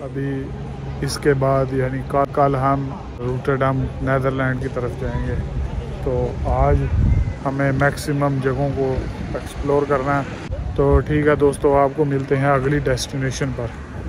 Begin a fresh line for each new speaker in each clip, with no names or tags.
अभी इसके बाद यानी कल हम रोटरडम नीदरलैंड की तरफ जाएंगे। तो आज हमें मैक्सिमम जगहों को एक्सप्लोर करना है। तो ठीक है दोस्तों, आपको मिलते हैं अगली डेस्टिनेशन पर।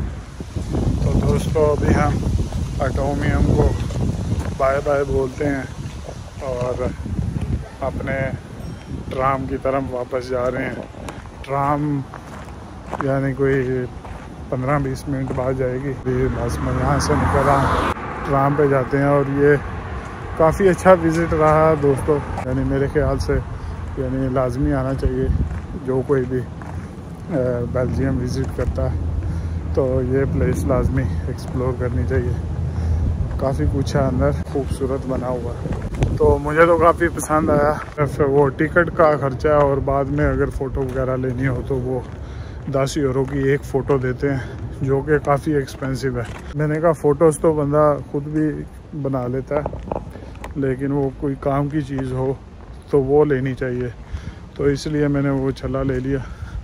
तो दोस्तों अभी हम एटोमियम को बाय बाय बोलते हैं और अपने ट्राम की तरफ वापस जा रहे हैं। ट्राम यानी कोई 15-20 मिनट बाद जाएगी। बस मैं यहाँ से निकल रहा हूँ, ट्राम पे जाते हैं। और ये काफ़ी अच्छा विज़िट रहा दोस्तों, यानी मेरे ख्याल से यानी लाजमी आना चाहिए जो कोई भी बेल्जियम विज़िट करता है, तो ये प्लेस लाजमी एक्सप्लोर करनी चाहिए। काफ़ी कुछ है अंदर, खूबसूरत बना हुआ है। तो मुझे तो काफ़ी पसंद आया। वो टिकट का खर्चा है और बाद में अगर फ़ोटो वगैरह लेनी हो तो वो 10 यूरो की एक फ़ोटो देते हैं, जो कि काफ़ी एक्सपेंसिव है। मैंने कहा फ़ोटोज़ तो बंदा खुद भी बना लेता है, लेकिन वो कोई काम की चीज़ हो तो वो लेनी चाहिए, तो इसलिए मैंने वो छल्ला ले लिया।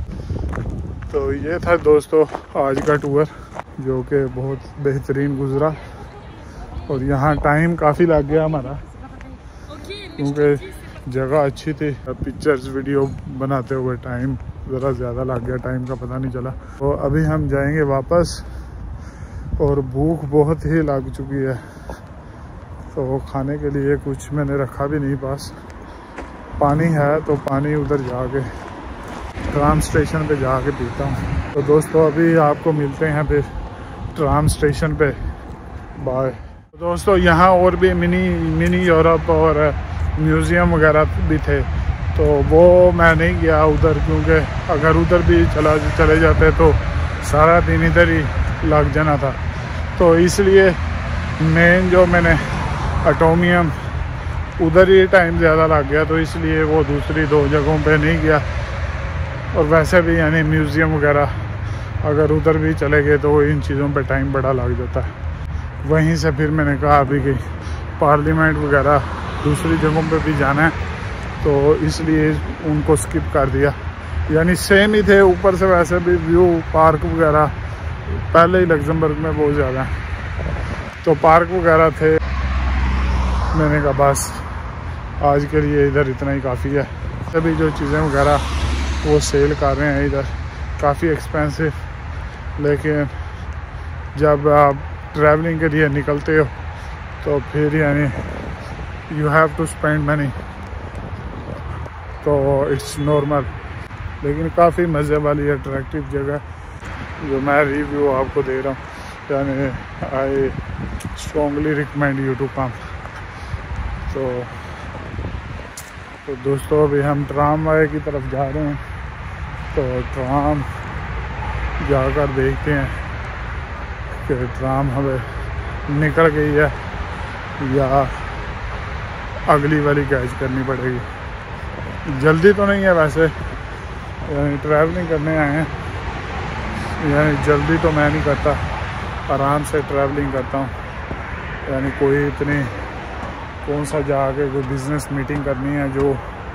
तो ये था दोस्तों आज का टूर, जो कि बहुत बेहतरीन गुज़रा। और यहाँ टाइम काफ़ी लग गया हमारा, क्योंकि जगह अच्छी थी। पिक्चर्स वीडियो बनाते हुए टाइम ज़रा ज़्यादा लग गया, टाइम का पता नहीं चला। तो अभी हम जाएंगे वापस और भूख बहुत ही लग चुकी है, तो खाने के लिए कुछ मैंने रखा भी नहीं पास। पानी है तो पानी उधर जाके ट्राम स्टेशन पे जाके पीता हूँ। तो दोस्तों अभी आपको मिलते हैं फिर ट्राम स्टेशन पे। बाय। दोस्तों यहाँ और भी मिनी यूरोप और म्यूज़ियम वगैरह भी थे, तो वो मैं नहीं गया उधर, क्योंकि अगर उधर भी चले जाते तो सारा दिन इधर ही लग जाना था। तो इसलिए मेन जो मैंने एटोमियम उधर ही टाइम ज़्यादा लग गया, तो इसलिए वो दूसरी 2 जगहों पे नहीं गया। और वैसे भी यानी म्यूज़ियम वगैरह अगर उधर भी चले गए तो इन चीज़ों पे टाइम बड़ा लग जाता है। वहीं से फिर मैंने कहा अभी कि पार्लियामेंट वगैरह दूसरी जगहों पे भी जाना है, तो इसलिए उनको स्किप कर दिया। यानी सेम ही थे ऊपर से, वैसे भी व्यू पार्क वगैरह पहले ही लग्जमबर्ग में बहुत ज़्यादा है, तो पार्क वगैरह थे। मैंने कहा बस आज के लिए इधर इतना ही काफ़ी है। सभी जो चीज़ें वगैरह वो सेल कर रहे हैं इधर, काफ़ी एक्सपेंसिव, लेकिन जब आप ट्रैवलिंग के लिए निकलते हो तो फिर यानी you have to spend money, तो इट्स नॉर्मल। लेकिन काफ़ी मज़े वाली अट्रैक्टिव जगह जो मैं रिव्यू आपको दे रहा हूँ, यानी I strongly recommend you to come. तो दोस्तों अभी हम ट्रामवाई की तरफ जा रहे हैं, तो ट्राम जाकर देखते हैं कि ट्राम हमें निकल गई है या अगली वाली कैच करनी पड़ेगी। जल्दी तो नहीं है वैसे, यानी ट्रैवलिंग करने आए हैं, यानी जल्दी तो मैं नहीं करता, आराम से ट्रैवलिंग करता हूँ। यानी कोई इतनी कौन सा जाके कोई बिज़नेस मीटिंग करनी है जो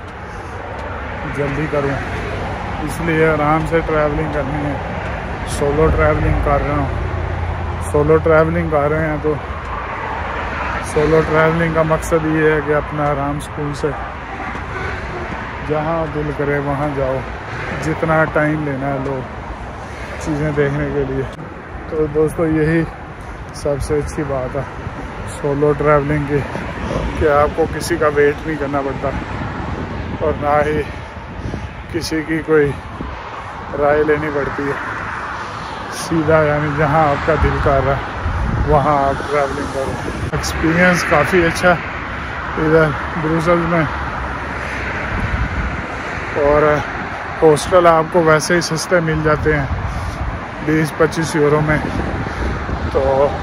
जल्दी करूँ, इसलिए आराम से ट्रैवलिंग करनी है। सोलो ट्रैवलिंग कर रहा हूँ, सोलो ट्रैवलिंग कर रहे हैं, तो सोलो ट्रैवलिंग का मकसद ये है कि अपना आराम सुकून से जहाँ दिल करे वहाँ जाओ, जितना टाइम लेना है लो चीज़ें देखने के लिए। तो दोस्तों यही सबसे अच्छी बात है सोलो ट्रैवलिंग की, कि आपको किसी का वेट नहीं करना पड़ता और ना ही किसी की कोई राय लेनी पड़ती है। सीधा यानी जहाँ आपका दिल कर रहा है वहाँ आप ट्रैवलिंग करो। एक्सपीरियंस काफ़ी अच्छा इधर ब्रुसेल्स में, और हॉस्टल आपको वैसे ही सस्ते मिल जाते हैं 20-25 यूरो में। तो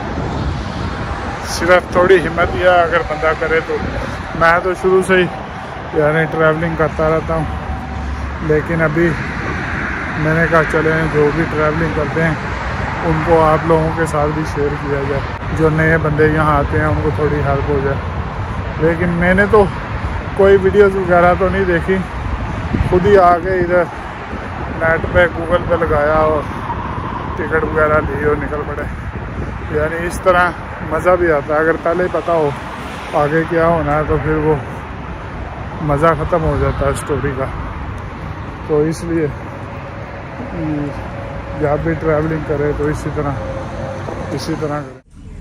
सिर्फ थोड़ी हिम्मत या अगर बंदा करे तो। मैं तो शुरू से ही यानी ट्रैवलिंग करता रहता हूँ, लेकिन अभी मैंने कहा चले जो भी ट्रैवलिंग करते हैं उनको आप लोगों के साथ भी शेयर किया जाए, जो नए बंदे यहाँ आते हैं उनको थोड़ी हेल्प हो जाए। लेकिन मैंने तो कोई वीडियोज़ वगैरह तो नहीं देखी, खुद ही आके इधर नेट पे गूगल पे लगाया और टिकट वगैरह ली और निकल पड़े। यानी इस तरह मज़ा भी आता है। अगर पहले ही पता हो आगे क्या होना है तो फिर वो मज़ा ख़त्म हो जाता है स्टोरी का। तो इसलिए जब भी ट्रैवलिंग करें तो इसी तरह करें।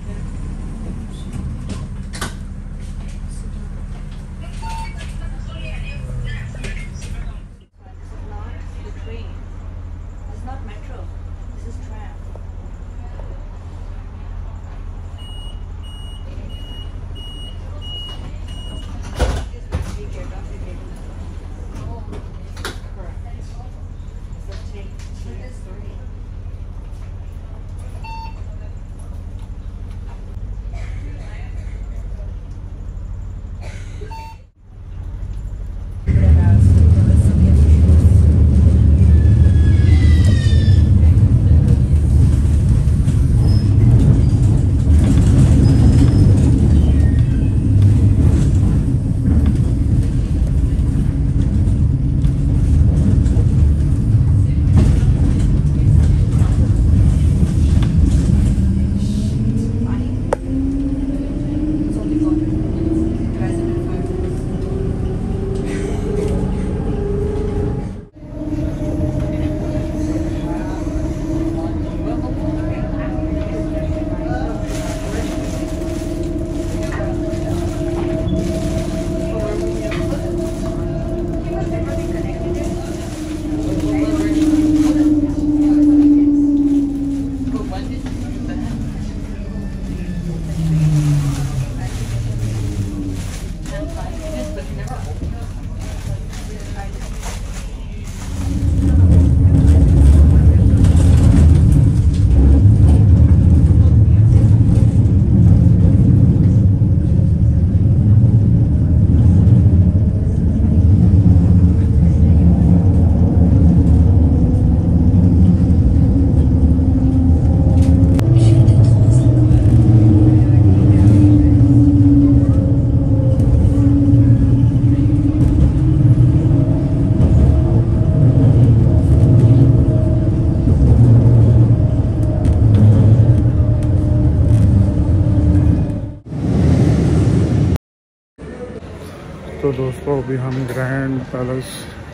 तो दोस्तों अभी हम ग्रैंड पैलेस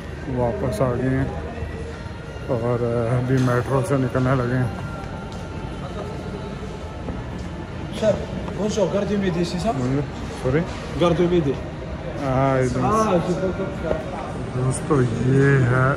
वापस आ गए हैं और अभी मेट्रो से निकलने लगे हैं। सॉरी दोस्तों ये है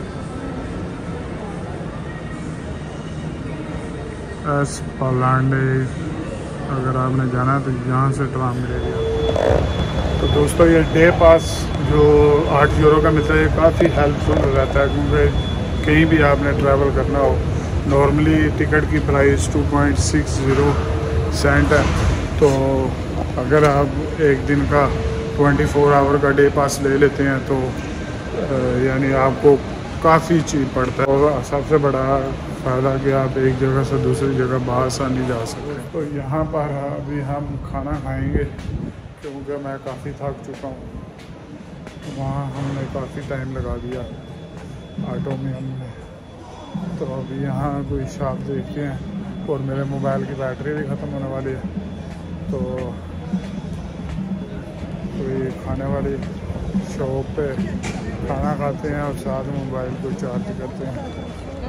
एस्पालांडे। अगर आपने जाना है तो यहाँ से ट्राम मिलेगी। तो दोस्तों ये डे पास जो 8 यूरो का मिलता है, ये काफ़ी हेल्पफुल रहता है क्योंकि कहीं भी आपने ट्रैवल करना हो। नॉर्मली टिकट की प्राइस 2.60 सेंट है, तो अगर आप एक दिन का 24 आवर का डे पास ले लेते हैं तो यानी आपको काफ़ी चीप पड़ता है। और सबसे बड़ा फ़ायदा कि आप एक जगह से दूसरी जगह बआसानी जा सकते हैं। तो यहाँ पर अभी हम खाना खाएंगे क्योंकि मैं काफ़ी थक चुका हूँ। वहाँ हमने काफ़ी टाइम लगा दिया ऑटो में हमने। तो अभी यहाँ कोई शॉप देखते हैं और मेरे मोबाइल की बैटरी भी ख़त्म होने वाली है, तो कोई खाने वाली शॉप पे खाना खाते हैं और साथ में मोबाइल को चार्ज करते हैं।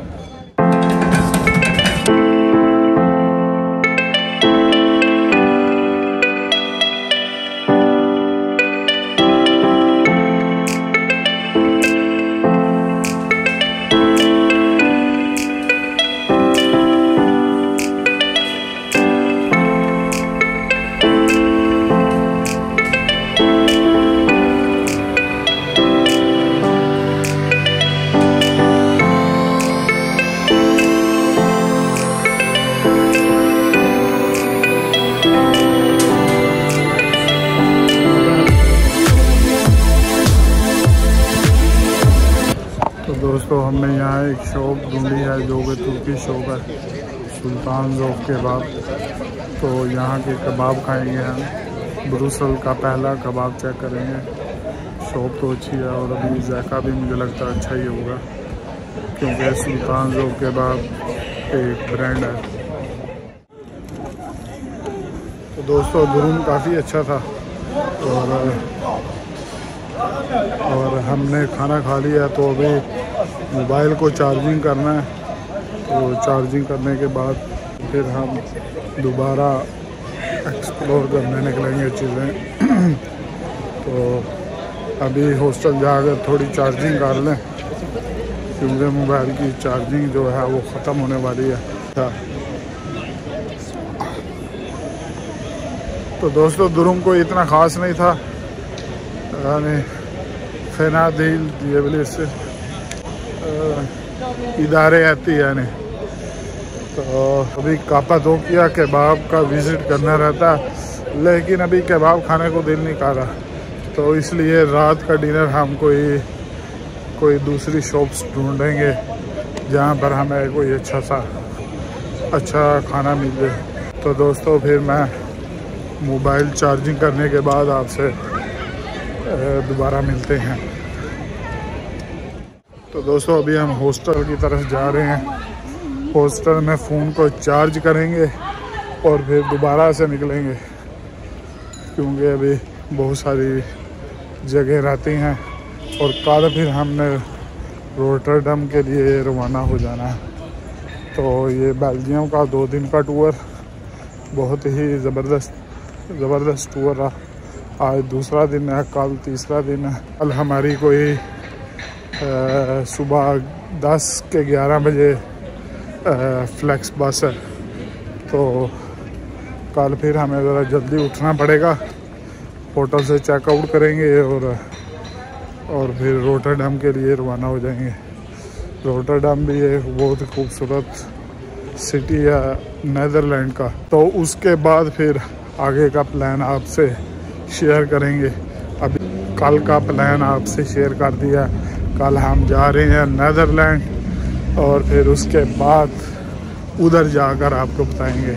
दोस्तों हमने यहाँ एक शॉप ढूंढी है जो कि तुर्की शॉप है, सुल्तान ज़ोफ़ कबाब। तो यहाँ के कबाब खाएंगे हम। ब्रुसल का पहला कबाब चेक करेंगे। शॉप तो अच्छी है और अभी जायका भी मुझे लगता है अच्छा ही होगा क्योंकि सुल्तान ज़ोफ़ कबाब एक ब्रांड है। तो दोस्तों रूम काफ़ी अच्छा था और हमने खाना खा लिया, तो अभी मोबाइल को चार्जिंग करना है। तो चार्जिंग करने के बाद फिर हम दोबारा एक्सप्लोर करने निकलेंगे चीज़ें। तो अभी हॉस्टल जाकर थोड़ी चार्जिंग कर लें, क्योंकि मोबाइल की चार्जिंग जो है वो ख़त्म होने वाली है। तो दोस्तों दुरुम को इतना ख़ास नहीं था, यानी फेना दिल ये बोले इससे इदारे आती यानी। तो अभी कापा दो किया कबाब का विज़िट करना रहता, लेकिन अभी कबाब खाने को दिल नहीं कर रहा, तो इसलिए रात का डिनर हम कोई दूसरी शॉप्स ढूंढेंगे जहाँ पर हमें कोई अच्छा खाना मिल जाए। तो दोस्तों फिर मैं मोबाइल चार्जिंग करने के बाद आपसे दोबारा मिलते हैं। तो दोस्तों अभी हम हॉस्टल की तरफ जा रहे हैं। हॉस्टल में फ़ोन को चार्ज करेंगे और फिर दोबारा से निकलेंगे, क्योंकि अभी बहुत सारी जगह रहती हैं और कल फिर हमने रोटरडम के लिए रवाना हो जाना है। तो ये बेल्जियम का 2 दिन का टूर बहुत ही ज़बरदस्त टूर रहा। आज दूसरा दिन है, कल तीसरा दिन है। कल हमारी कोई सुबह 10 के 11 बजे फ्लैक्स बस है, तो कल फिर हमें ज़रा जल्दी उठना पड़ेगा। होटल से चेकआउट करेंगे और फिर रोटरडम के लिए रवाना हो जाएंगे। रोटरडम भी एक बहुत खूबसूरत सिटी है नीदरलैंड का। तो उसके बाद फिर आगे का प्लान आपसे शेयर करेंगे। अभी कल का प्लान आपसे शेयर कर दिया। कल हम जा रहे हैं नीदरलैंड और फिर उसके बाद उधर जाकर आपको बताएंगे।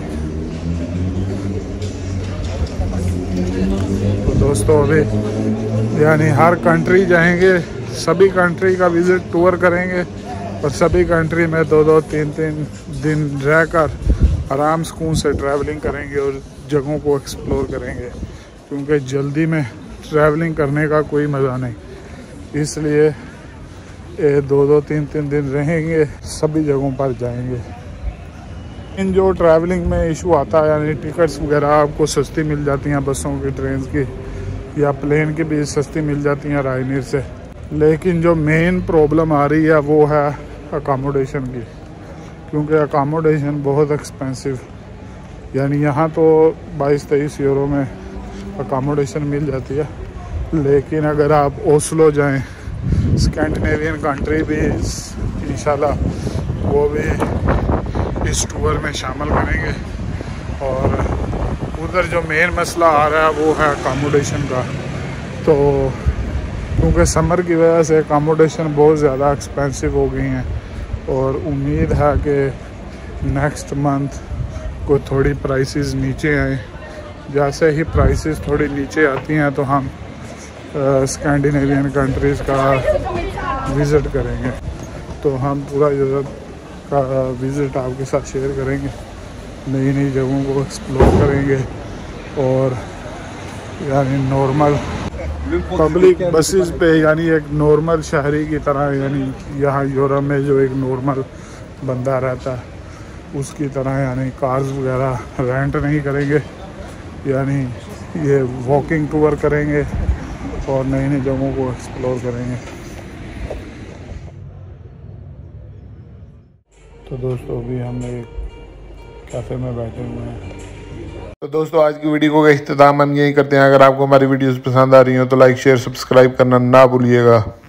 तो दोस्तों अभी यानी हर कंट्री जाएंगे, सभी कंट्री का विज़िट टूर करेंगे और सभी कंट्री में 2-2, 3-3 दिन रहकर आराम सुकून से ट्रैवलिंग करेंगे और जगहों को एक्सप्लोर करेंगे, क्योंकि जल्दी में ट्रैवलिंग करने का कोई मज़ा नहीं। इसलिए 2-2, 3-3 दिन रहेंगे, सभी जगहों पर जाएंगे। इन जो ट्रैवलिंग में इशू आता है, यानी टिकट्स वगैरह आपको सस्ती मिल जाती हैं, बसों की, ट्रेन की या प्लेन की भी सस्ती मिल जाती हैं रायनीर से, लेकिन जो मेन प्रॉब्लम आ रही है वो है अकामोडेशन की, क्योंकि अकामोडेशन बहुत एक्सपेंसिव। यानी यहाँ तो 22-23 यूरो में अकामोडेशन मिल जाती है, लेकिन अगर आप ओस्लो जाएं, स्कैंडिनेवियन कंट्री भी इंशाल्लाह वो भी इस टूर में शामिल करेंगे। और उधर जो मेन मसला आ रहा है वो है अकामोडेशन का। तो क्योंकि समर की वजह से अकामोडेशन बहुत ज़्यादा एक्सपेंसिव हो गई हैं और उम्मीद है कि नेक्स्ट मंथ को थोड़ी प्राइसेस नीचे आए। जैसे ही प्राइसेस थोड़ी नीचे आती हैं तो हम स्कैंडिनेवियन कंट्रीज़ का विज़िट करेंगे। तो हम पूरा यूरोप का विज़िट आपके साथ शेयर करेंगे, नई जगहों को एक्सप्लोर करेंगे और यानी नॉर्मल पब्लिक बसेस पे, यानी एक नॉर्मल शहरी की तरह, यानी यहाँ यूरोप में जो एक नॉर्मल बंदा रहता है उसकी तरह, यानी कार्स वगैरह रेंट नहीं करेंगे, यानी ये वॉकिंग टूर करेंगे और नई जगहों को एक्सप्लोर करेंगे। तो दोस्तों अभी हम एक कैफ़े में बैठे हुए हैं।
तो दोस्तों आज की वीडियो का इख्तिताम हम यही करते हैं। अगर आपको हमारी वीडियोस पसंद आ रही हो तो लाइक, शेयर, सब्सक्राइब करना ना भूलिएगा।